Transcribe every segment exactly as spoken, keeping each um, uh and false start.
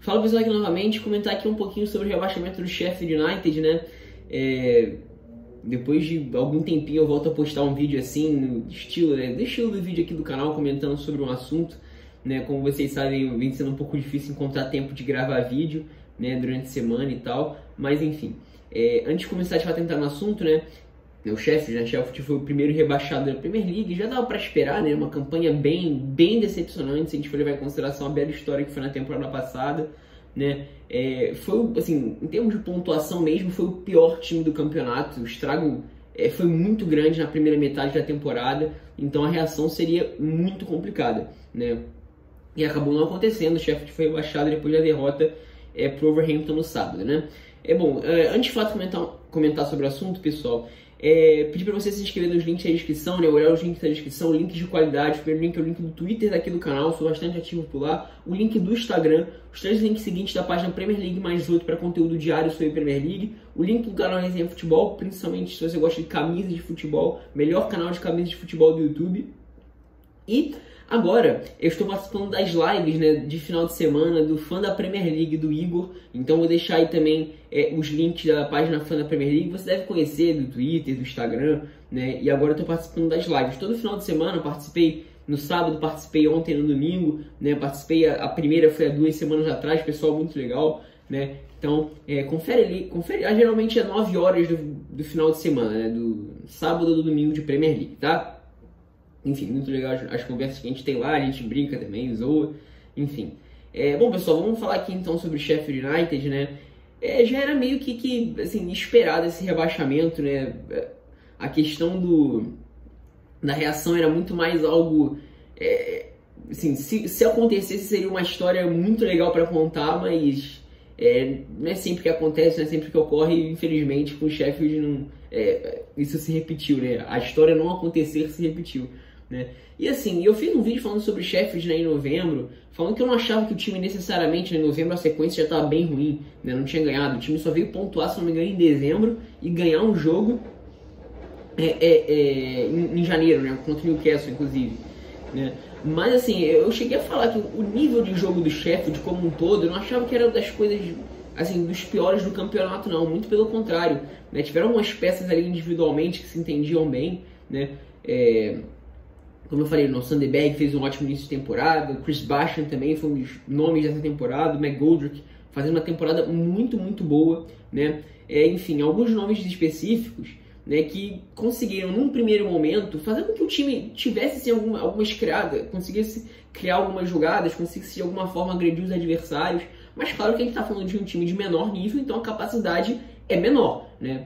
Fala pessoal aqui novamente, comentar aqui um pouquinho sobre o rebaixamento do Sheffield United, né? É, depois de algum tempinho eu volto a postar um vídeo assim, no estilo, né? Do estilo do vídeo aqui do canal, comentando sobre um assunto, né? Como vocês sabem, vem sendo um pouco difícil encontrar tempo de gravar vídeo, né? Durante a semana e tal, mas enfim. É, antes de começar a tentar no assunto, né? O Sheffield, né? Sheffield foi o primeiro rebaixado da Premier League, já dava para esperar, né? Uma campanha bem, bem decepcionante, se a gente for levar em consideração a bela história que foi na temporada passada, né? É, foi, assim, em termos de pontuação mesmo, foi o pior time do campeonato. O estrago é, foi muito grande na primeira metade da temporada, então a reação seria muito complicada, né? E acabou não acontecendo. O Sheffield foi rebaixado depois da derrota é, pro Wolverhampton no sábado, né? É bom, é, antes de fato comentar, comentar sobre o assunto, pessoal, É, pedir para você se inscrever nos links da descrição, né? Olhar os links da descrição, links de qualidade. O primeiro link é o link do Twitter daqui do canal, sou bastante ativo por lá. O link do Instagram, os três links seguintes da página Premier League mais oito para conteúdo diário sobre Premier League. O link do canal Resenha Futebol, principalmente se você gosta de camisas de futebol, melhor canal de camisas de futebol do YouTube. E agora, eu estou participando das lives, né, de final de semana do Fã da Premier League, do Igor. Então vou deixar aí também é, os links da página Fã da Premier League. Você deve conhecer do Twitter, do Instagram, né? E agora eu estou participando das lives. Todo final de semana eu participei no sábado, participei ontem no domingo, né? Participei, a, a primeira foi há duas semanas atrás, pessoal muito legal, né? Então, é, confere ali, confere, ah, geralmente é nove horas do, do final de semana, né? Do sábado ou do domingo de Premier League, tá? Enfim, muito legal as, as conversas que a gente tem lá, a gente brinca também, zoa, enfim. É, bom, pessoal, vamos falar aqui então sobre o Sheffield United, né? É, já era meio que, que assim, esperado esse rebaixamento, né? A questão do, da reação era muito mais algo... É, assim, se, se acontecesse seria uma história muito legal para contar, mas é, não é sempre que acontece, não é sempre que ocorre, e infelizmente com o Sheffield não, é, isso se repetiu, né? A história não acontecer se repetiu. Né? E assim, eu fiz um vídeo falando sobre o Sheffield, né, em novembro, falando que eu não achava que o time necessariamente, né, em novembro a sequência já estava bem ruim, né, não tinha ganhado, o time só veio pontuar, se não me engano, em dezembro e ganhar um jogo é, é, é, em, em janeiro, né, contra o Newcastle, inclusive. Né? Mas assim, eu cheguei a falar que o nível de jogo do Sheffield como um todo, eu não achava que era das coisas, assim, dos piores do campeonato, não, muito pelo contrário. Né? Tiveram algumas peças ali individualmente que se entendiam bem, né? É... Como eu falei, o Sandberg fez um ótimo início de temporada, o Chris Basham também foi um dos nomes dessa temporada, o McGoldrick fazendo uma temporada muito, muito boa, né? É, enfim, alguns nomes específicos, né, que conseguiram, num primeiro momento, fazer com que o time tivesse assim, alguma, algumas criadas, conseguisse criar algumas jogadas, conseguisse de alguma forma agredir os adversários, mas claro que a gente está falando de um time de menor nível, então a capacidade é menor, né?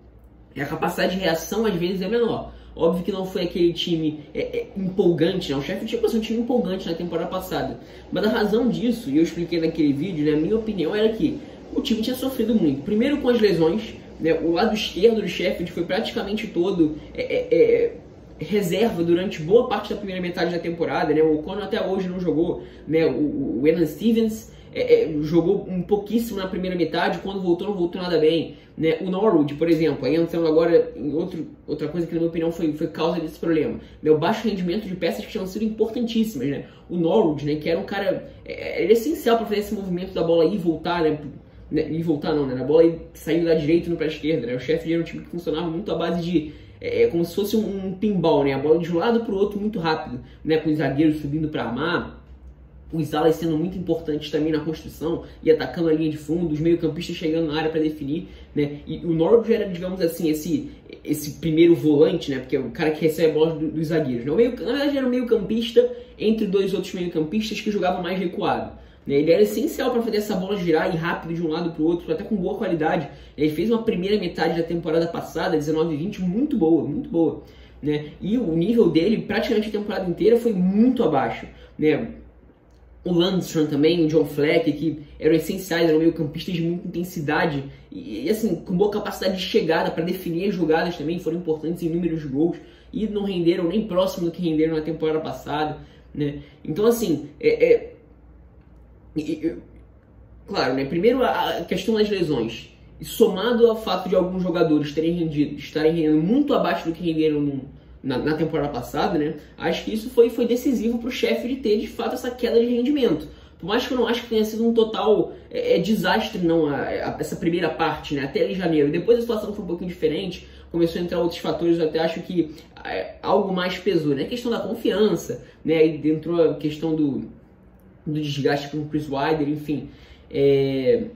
E a capacidade de reação às vezes é menor. Óbvio que não foi aquele time é, é, empolgante, né? O Sheffield tinha um time empolgante na temporada passada. Mas a razão disso, e eu expliquei naquele vídeo, né? A minha opinião era que o time tinha sofrido muito. Primeiro com as lesões, né? O lado esquerdo do Sheffield foi praticamente todo é, é, é, reserva durante boa parte da primeira metade da temporada, né? O O'Connor até hoje não jogou, né? O, o Enan Stevens é, é, jogou um pouquíssimo na primeira metade, quando voltou não voltou nada bem. Né? O Norwood, por exemplo, aí entrando agora em outro, outra coisa que na minha opinião foi, foi causa desse problema, né? O baixo rendimento de peças que tinham sido importantíssimas, né? O Norwood, né, que era um cara, é, era essencial para fazer esse movimento da bola ir e voltar, né? Ir e voltar não, né? A bola ir saindo da direita e para a esquerda, né? O Sheffield era um time que funcionava muito à base de, é, como se fosse um, um pinball, né? A bola de um lado para o outro muito rápido, né? Com os zagueiros subindo para armar, os alas sendo muito importantes também na construção e atacando a linha de fundo, os meio-campistas chegando na área para definir, né? E o Norwood era, digamos assim, esse, esse primeiro volante, né? Porque é o cara que recebe a bola dos, dos zagueiros. Né? O meio, na verdade, era o meio-campista entre dois outros meio-campistas que jogavam mais recuado. Né? Ele era essencial para fazer essa bola girar e rápido de um lado para o outro, até com boa qualidade. Ele fez uma primeira metade da temporada passada, dezenove vinte, muito boa, muito boa. Né? E o nível dele, praticamente a temporada inteira, foi muito abaixo. Né? O Landstrom também, o John Fleck, que eram essenciais, eram meio campistas de muita intensidade e, e assim, com boa capacidade de chegada para definir as jogadas também, foram importantes em números de gols e não renderam nem próximo do que renderam na temporada passada, né? Então, assim, é, é, é, claro, né? Primeiro a questão das lesões, somado ao fato de alguns jogadores terem rendido, estarem rendendo muito abaixo do que renderam no Na, na temporada passada, né? Acho que isso foi, foi decisivo para o Sheffield ter de fato essa queda de rendimento, Por mais que eu não acho que tenha sido um total é, é desastre, não, a, a, essa primeira parte, né, até ali janeiro. Depois a situação foi um pouquinho diferente, começou a entrar outros fatores, eu até acho que é, algo mais pesou, né, a questão da confiança, né, aí entrou a questão do, do desgaste com o Chris Wilder, enfim. É...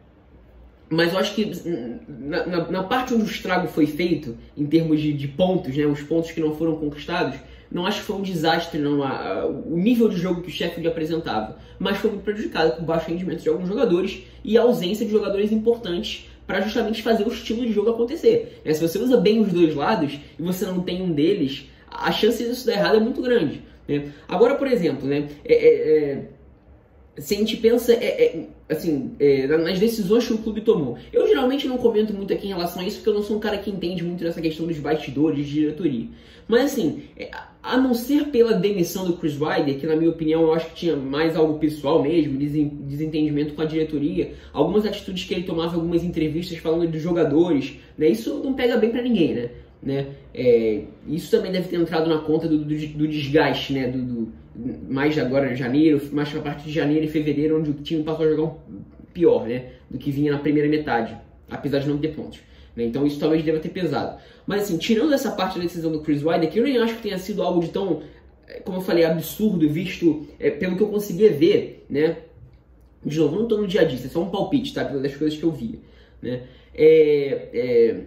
Mas eu acho que na, na, na parte onde o estrago foi feito, em termos de, de pontos, né, os pontos que não foram conquistados, não acho que foi um desastre, não, a, a, o nível de jogo que o Sheffield apresentava, mas foi muito prejudicado por baixo rendimento de alguns jogadores e a ausência de jogadores importantes para justamente fazer o estilo de jogo acontecer. Né? Se você usa bem os dois lados e você não tem um deles, a chance disso dar errado é muito grande. Né? Agora, por exemplo, né, é, é, é, se a gente pensa é, é, assim, é, nas decisões que o clube tomou, eu geralmente não comento muito aqui em relação a isso, porque eu não sou um cara que entende muito dessa questão dos bastidores de diretoria. Mas assim, é, a não ser pela demissão do Chris Wilder, que na minha opinião eu acho que tinha mais algo pessoal mesmo, desentendimento com a diretoria, algumas atitudes que ele tomava, algumas entrevistas falando dos jogadores, né, isso não pega bem pra ninguém, né? Né? É, isso também deve ter entrado na conta do, do, do desgaste, né? do, do, mais agora janeiro, mais pra parte de janeiro e fevereiro, onde o time passou a jogar um pior, né, do que vinha na primeira metade, apesar de não ter pontos, né? Então isso talvez deva ter pesado. Mas assim, tirando essa parte da decisão do Chris Wilder, que eu nem acho que tenha sido algo de tão, como eu falei, absurdo, visto é, pelo que eu conseguia ver, né? De novo, não estou no dia a dia, é só um palpite, tá? Das coisas que eu via, né? É... é...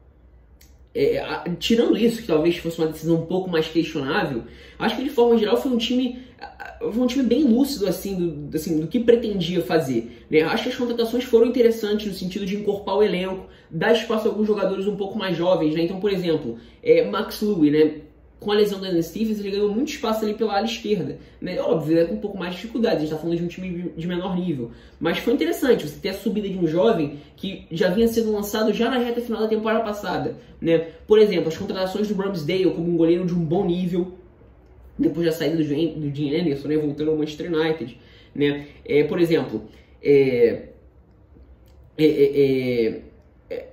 É, a, tirando isso, que talvez fosse uma decisão um pouco mais questionável, acho que de forma geral foi um time, foi um time bem lúcido assim do, assim, do que pretendia fazer, né? Acho que as contratações foram interessantes no sentido de encorpar o elenco, dar espaço a alguns jogadores um pouco mais jovens, né? Então, por exemplo, é, Max Lewis, né? Com a lesão do Alan Stevens, ele ganhou muito espaço ali pela ala esquerda, né? Óbvio, né? Com um pouco mais de dificuldade, a gente está falando de um time de menor nível. Mas foi interessante você ter a subida de um jovem que já vinha sendo lançado já na reta final da temporada passada, né? Por exemplo, as contratações do Ramsdale como um goleiro de um bom nível, depois da saída do Dean Anderson, né? Voltando ao Manchester United, né? É, por exemplo, é... é, é, é,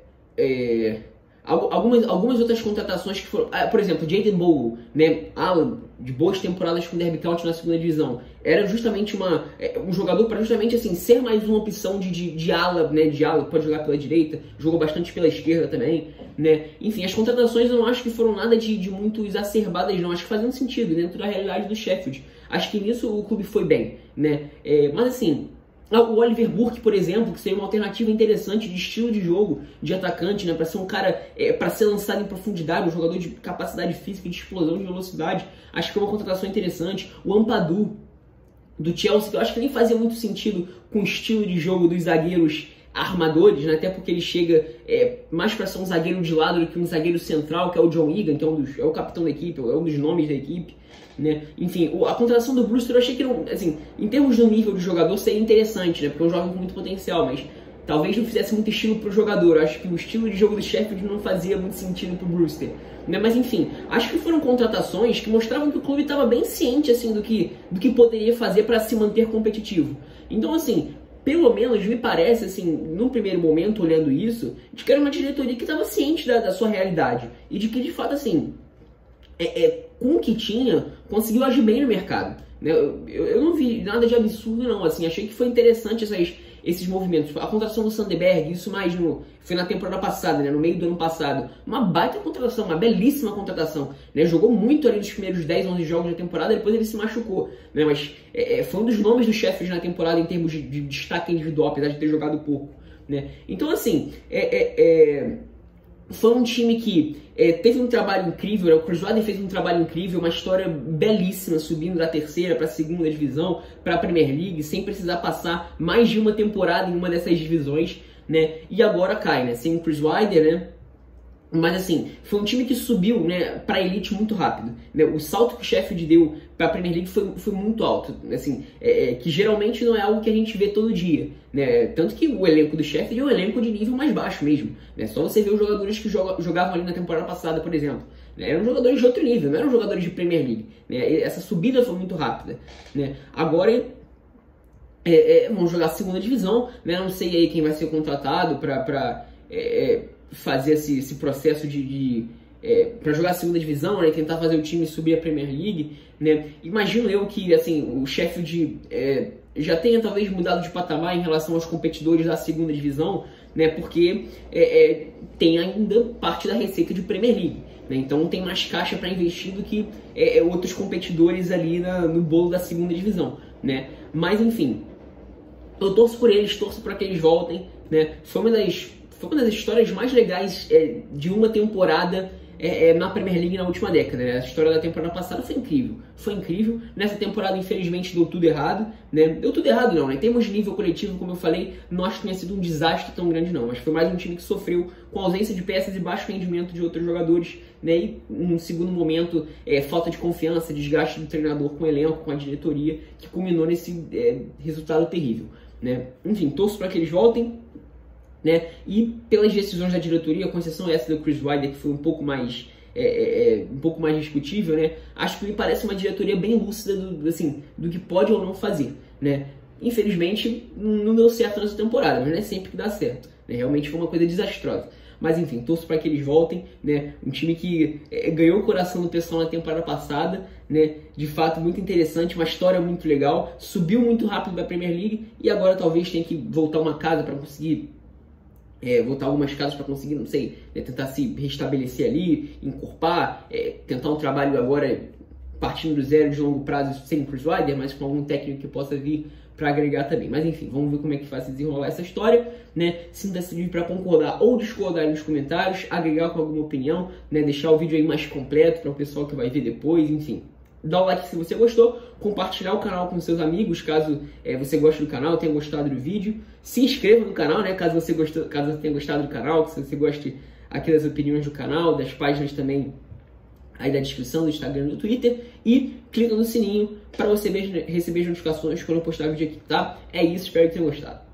é Algumas, algumas outras contratações que foram... Ah, por exemplo, Jayden Bogle, né, Alan, de boas temporadas com o Derby County na segunda divisão. Era justamente uma, um jogador para justamente assim, ser mais uma opção de, de, de ala, né, de ala, que pode jogar pela direita, jogou bastante pela esquerda também, né. Enfim, as contratações eu não acho que foram nada de, de muito exacerbadas, não. Acho que faziam sentido dentro da realidade do Sheffield. Acho que nisso o clube foi bem, né. É, mas assim... O Oliver Burke, por exemplo, que seria uma alternativa interessante de estilo de jogo de atacante, né, para ser um cara, é, para ser lançado em profundidade, um jogador de capacidade física, de explosão, de velocidade. Acho que é uma contratação interessante. O Ampadu, do Chelsea, que eu acho que nem fazia muito sentido com o estilo de jogo dos zagueiros armadores, né, até porque ele chega é, mais para ser um zagueiro de lado do que um zagueiro central, que é o John Egan, que é, um dos, é o capitão da equipe, é um dos nomes da equipe. Né? Enfim, a contratação do Brewster eu achei que, não, assim, em termos do nível do jogador, seria interessante, né? Porque é um jovem com muito potencial, mas talvez não fizesse muito estilo pro jogador. Eu acho que o estilo de jogo do Sheffield não fazia muito sentido pro Brewster, né? Mas enfim, acho que foram contratações que mostravam que o clube estava bem ciente assim, do, que, do que poderia fazer para se manter competitivo. Então, assim, pelo menos me parece, assim, num primeiro momento, olhando isso, de que era uma diretoria que estava ciente da, da sua realidade e de que, de fato, assim... É, é, com o que tinha, conseguiu agir bem no mercado. Né? Eu, eu, eu não vi nada de absurdo, não. Assim, achei que foi interessante essas, esses movimentos. A contratação do Sandberg, isso mais no, foi na temporada passada, né? No meio do ano passado. Uma baita contratação, uma belíssima contratação. Né? Jogou muito ali nos primeiros dez, onze jogos da temporada, depois ele se machucou. Né? Mas é, foi um dos nomes do Sheffield na temporada em termos de, de destaque individual, apesar de ter jogado pouco. Né? Então, assim, é... é, é... foi um time que é, teve um trabalho incrível, né? O Chris Wilder fez um trabalho incrível, uma história belíssima, subindo da terceira para a segunda divisão, para a Premier League, sem precisar passar mais de uma temporada em uma dessas divisões, né? E agora cai, né? Sem o Chris Wilder, né? Mas assim, foi um time que subiu, né, para a elite muito rápido. Né? O salto que o Sheffield deu para a Premier League foi, foi muito alto. Assim, é, é, que geralmente não é algo que a gente vê todo dia. Né? Tanto que o elenco do Sheffield é um elenco de nível mais baixo mesmo. Né? Só você ver os jogadores que joga, jogavam ali na temporada passada, por exemplo. Né? Eram jogadores de outro nível, não eram jogadores de Premier League. Né? Essa subida foi muito rápida. Né? Agora... É, é, vamos jogar a segunda divisão. Né? Não sei aí quem vai ser contratado para... fazer esse, esse processo de, de é, para jogar a segunda divisão, né, tentar fazer o time subir a Premier League, né. Imagino eu que assim o Sheffield é, já tenha talvez mudado de patamar em relação aos competidores da segunda divisão, né? Porque é, é, tem ainda parte da receita de Premier League, né? Então tem mais caixa para investir do que é, outros competidores ali na, no bolo da segunda divisão, né? Mas enfim, eu torço por eles, torço para que eles voltem, né? Foi uma das, foi uma das histórias mais legais é, de uma temporada É, é, na Premier League na última década, né? A história da temporada passada foi incrível, foi incrível. Nessa temporada, infelizmente, deu tudo errado, né? Deu tudo errado não, né? Em termos de nível coletivo, como eu falei, não acho que tenha sido um desastre tão grande não, mas foi mais um time que sofreu com a ausência de peças e baixo rendimento de outros jogadores, né? E, num segundo momento, é, falta de confiança, desgaste do treinador com o elenco, com a diretoria, que culminou nesse é, resultado terrível, né? Enfim, torço para que eles voltem, né? E pelas decisões da diretoria, com exceção essa do Chris Wilder, que foi um pouco mais é, é, um pouco mais discutível, né? Acho que me parece uma diretoria bem lúcida do, assim, do que pode ou não fazer, né? Infelizmente não deu certo nessa temporada, mas não é sempre que dá certo, né? Realmente foi uma coisa desastrosa. Mas enfim, torço para que eles voltem, né? Um time que é, ganhou o coração do pessoal na temporada passada, né? De fato muito interessante, uma história muito legal, subiu muito rápido da Premier League e agora talvez tenha que voltar uma casa para conseguir É, voltar algumas casas para conseguir, não sei, né, tentar se restabelecer ali, encorpar, é, tentar um trabalho agora partindo do zero de longo prazo sem Chris Wilder, mas com algum técnico que possa vir para agregar também. Mas enfim, vamos ver como é que vai se desenrolar essa história, né? Sinta-se livre para concordar ou discordar aí nos comentários, agregar com alguma opinião, né? Deixar o vídeo aí mais completo para o pessoal que vai ver depois, enfim. Dá o like se você gostou, compartilhar o canal com seus amigos, caso é, você goste do canal, tenha gostado do vídeo. Se inscreva no canal, né, caso você, gostou, caso você tenha gostado do canal, se você goste aqui das opiniões do canal, das páginas também aí da descrição do Instagram e do Twitter. E clica no sininho para você receber as notificações quando eu postar vídeo aqui, tá? É isso, espero que tenham gostado.